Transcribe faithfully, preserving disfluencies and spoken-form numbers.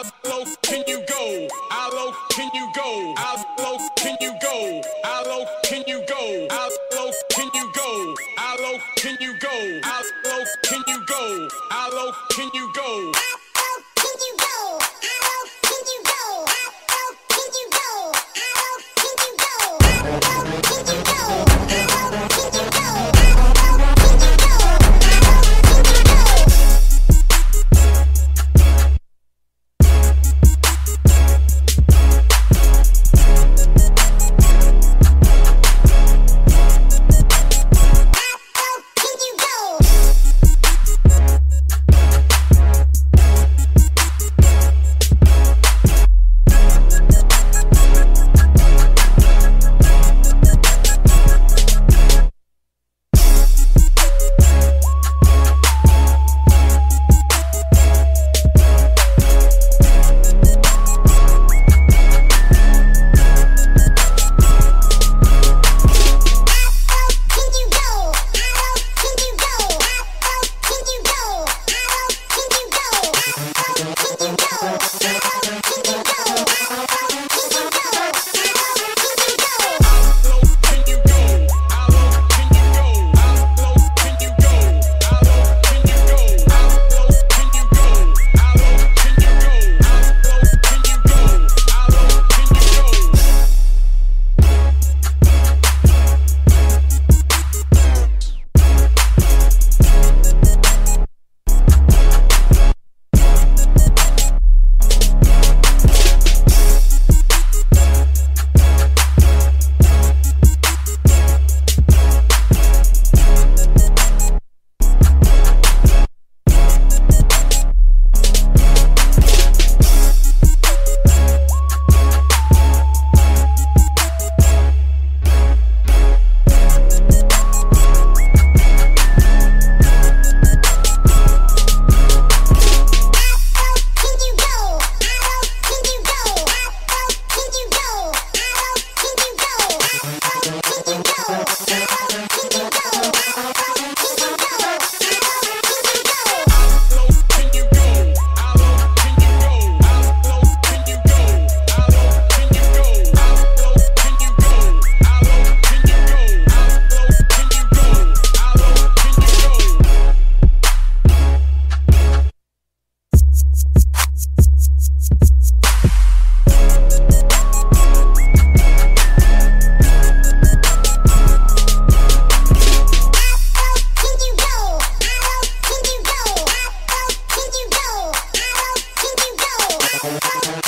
low can you go? How low can you go? How low can you go? How low can you go? How low can you go? How low can you go? How low can you go? How low can you go? We'll be right back.